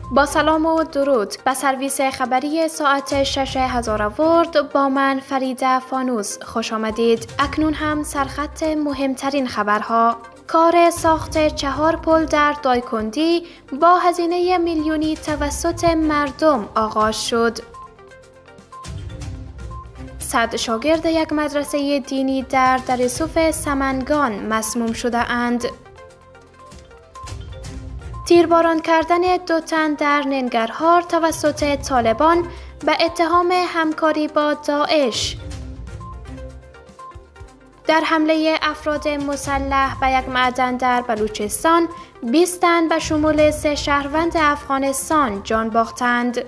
با سلام و درود به سرویس خبری ساعت 6 هزارآورد با من فریده فانوس خوش آمدید. اکنون هم سرخط مهمترین خبرها. کار ساخت 4 پل در دایکندی با هزینه میلیونی توسط مردم آغاز شد. 100 شاگرد یک مدرسه دینی در دریسوف سمنگان مسموم شده اند. تیرباران کردن 2 تن در ننگرهار توسط طالبان به اتهام همکاری با داعش. در حمله افراد مسلح به یک معدن در بلوچستان 20 تن به شمول 3 شهروند افغانستان جان باختند.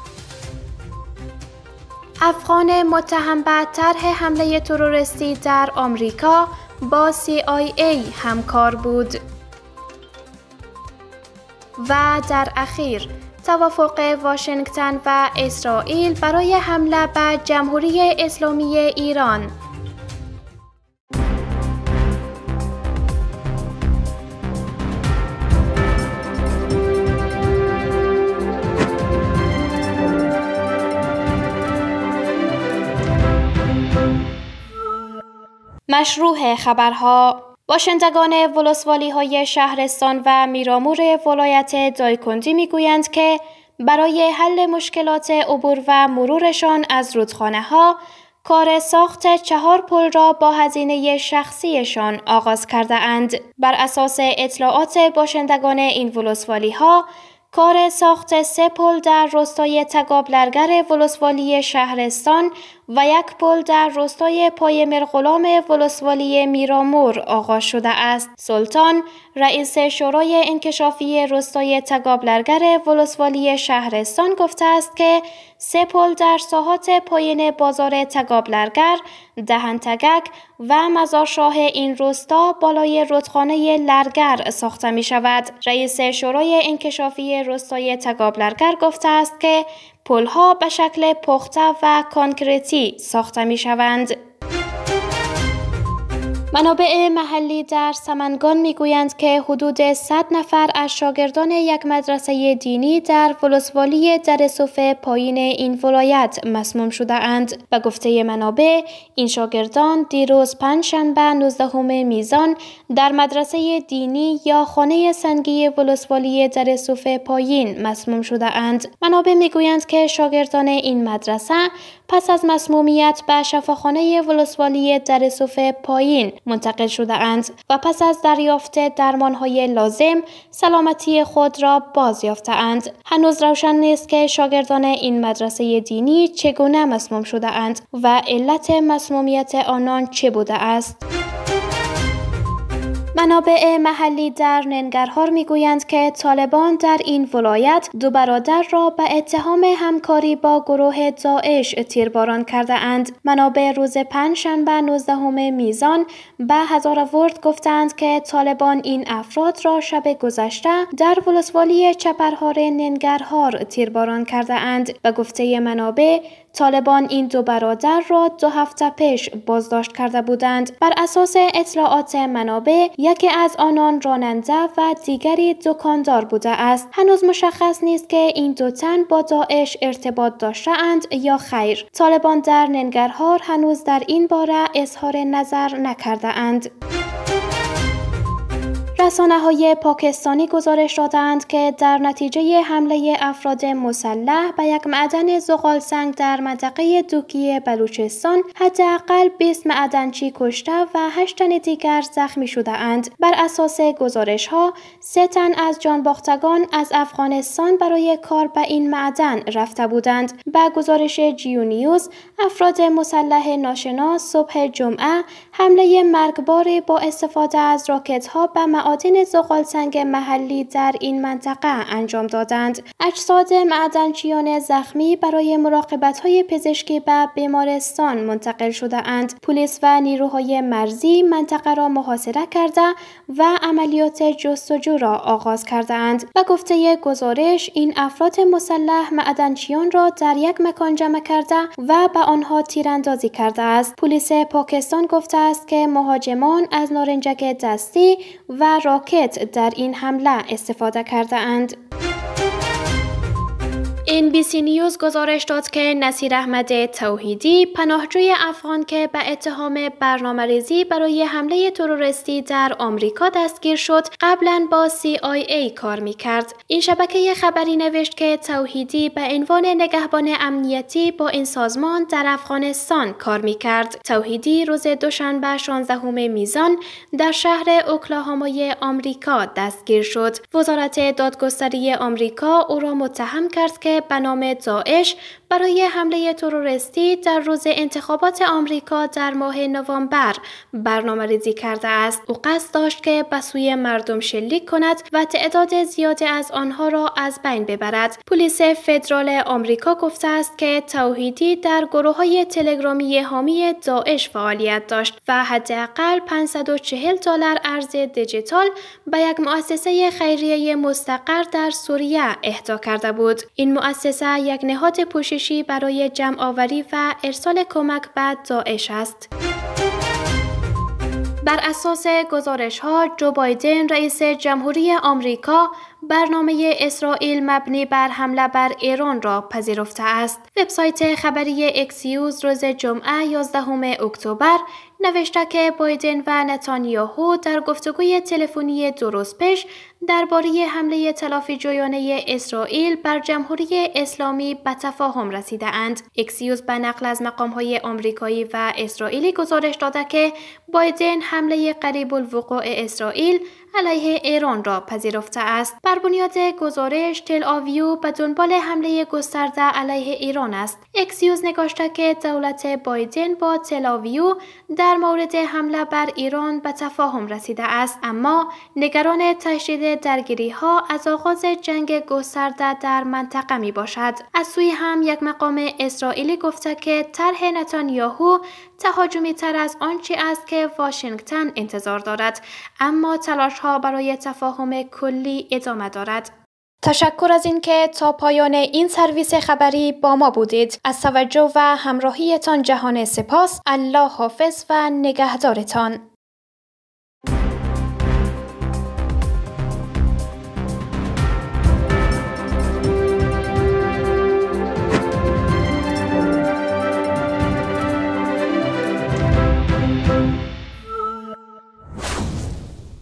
افغان متهم به طرح حمله تروریستی در آمریکا با CIA همکار بود. و در اخیر توافق واشنگتن و اسرائیل برای حمله به جمهوری اسلامی ایران. مشروع خبرها. باشندگان ولسوالی‌های شهرستان و میرامور ولایت دایکندی میگویند که برای حل مشکلات عبور و مرورشان از رودخانه‌ها کار ساخت 4 پل را با هزینه شخصیشان آغاز کرده اند. بر اساس اطلاعات باشندگان این ولسوالی‌ها کار ساخت 3 پل در روستای تگابلرگر ولسوالی شهرستان و 1 پل در روستای پای مرغلام ولسوالی میرامور آغاز شده است. سلطان رئیس شورای انکشافی روستای تگابلرگر ولسوالی شهرستان گفته است که 3 پل در ساحات پایین بازار تگابلرگر، دهنتگک و مزارشاه این روستا بالای رودخانه لرگر ساخته می شود. رئیس شورای انکشافی روستای تگابلرگر گفته است که پل‌ها به شکل پخته و کانکریتی ساخته می شوند. منابع محلی در سمنگان میگویند که حدود 100 نفر از شاگردان یک مدرسه دینی در ولسوالی دریسوف پایین این ولایت مسموم شده اند. به گفته منابع این شاگردان دیروز پنجشنبه 19 میزان در مدرسه دینی یا خانه سنگی ولسوالی دریسوف پایین مسموم شده اند. منابع میگویند که شاگردان این مدرسه پس از مسمومیت به شفاخانه ولسوالی دریسوف پایین منتقل شده اند و پس از دریافت درمانهای لازم سلامتی خود را باز یافته اند. هنوز روشن نیست که شاگردان این مدرسه دینی چگونه مسموم شده اند و علت مسمومیت آنان چه بوده است. منابع محلی در ننگرهار میگویند که طالبان در این ولایت 2 برادر را به اتهام همکاری با گروه داعش تیرباران کرده اند. منابع روز پنجشنبه 19 میزان به هزارآورد گفتند که طالبان این افراد را شب گذشته در ولسوالی چپرهار ننگرهار تیرباران کرده اند. به گفته منابع طالبان این 2 برادر را 2 هفته پیش بازداشت کرده بودند. بر اساس اطلاعات منابع یکی از آنان راننده و دیگری دکاندار بوده است. هنوز مشخص نیست که این 2 تن با داعش ارتباط داشته اند یا خیر. طالبان در ننگرهار هنوز در این باره اظهار نظر نکرده اند. رسانه‌های پاکستانی گزارش دادند که در نتیجه حمله افراد مسلح به یک معدن زغالسنگ در منطقه دوکی بلوچستان حداقل 20 معدنچی کشته و 8 تن دیگر زخمی شده اند. بر اساس گزارش‌ها 3 تن از جانباختگان از افغانستان برای کار به این معدن رفته بودند. به گزارش جیو نیوز افراد مسلح ناشناس صبح جمعه حمله مرگباری با استفاده از راکت‌ها به معادن زغالسنگ محلی در این منطقه انجام دادند. اجساد معدنچیان زخمی برای مراقبت‌های پزشکی به بیمارستان منتقل شده اند. پلیس و نیروهای مرزی منطقه را محاصره کرده و عملیات جستجو را آغاز کردند. به گفته گزارش این افراد مسلح معدنچیان را در یک مکان جمع کرده و به آنها تیراندازی کرده است. پلیس پاکستان گفته است که مهاجمان از نارنجک دستی و راکت در این حمله استفاده کرده اند. NBC نیوز گزارش داد که نصیر احمد توحیدی، پناهجوی افغان که به اتهام برنامه‌ریزی برای حمله تروریستی در آمریکا دستگیر شد، قبلا با CIA کار می‌کرد. این شبکه خبری نوشت که توحیدی به عنوان نگهبان امنیتی با این سازمان در افغانستان کار می‌کرد. توحیدی روز دوشنبه 16 میزان در شهر اوکلاهامای آمریکا دستگیر شد. وزارت دادگستری آمریکا او را متهم کرد که به نام داعش برای حمله تروریستی در روز انتخابات آمریکا در ماه نوامبر برنامه‌ریزی کرده است. او قصد داشت که به سوی مردم شلیک کند و تعداد زیادی از آنها را از بین ببرد. پلیس فدرال آمریکا گفته است که توحیدی در گروه‌های تلگرامی حامی داعش فعالیت داشت و حداقل $540 ارز دیجیتال به یک مؤسسه خیریه مستقر در سوریه اهدا کرده بود. این مؤسسه یک نهاد پوششی برای جمع‌آوری و ارسال کمک به داعش است. بر اساس گزارش‌ها، جو بایدن رئیس جمهوری آمریکا برنامه اسرائیل مبنی بر حمله بر ایران را پذیرفته است. وبسایت خبری اکسیوز روز جمعه 11 اکتبر نوشته که بایدن و نتانیاهو در گفتگوی تلفنی دو روز پیش درباره حمله تلافی‌جویانه اسرائیل بر جمهوری اسلامی به تفاهم رسیده اند. اکسیوز به نقل از مقام‌های آمریکایی و اسرائیلی گزارش داده که بایدن حمله قریب الوقوع اسرائیل علیه ایران را پذیرفته است. بر بنیاد گزارش، تل آویو به دنبال حمله گسترده علیه ایران است. اکسیوز نگاشته که دولت بایدن با تل آویو در مورد حمله بر ایران به تفاهم رسیده است، اما نگران تشدید درگیری‌ها از آغاز جنگ گسترده در منطقه می باشد. از سوی هم یک مقام اسرائیلی گفته که طرح نتانیاهو تهاجمی تر از آنچه است که واشنگتن انتظار دارد، اما تلاش‌ها برای تفاهم کلی ادامه دارد. تشکر از اینکه تا پایان این سرویس خبری با ما بودید. از توجه و همراهیتان جهان سپاس. الله حافظ و نگهدارتان.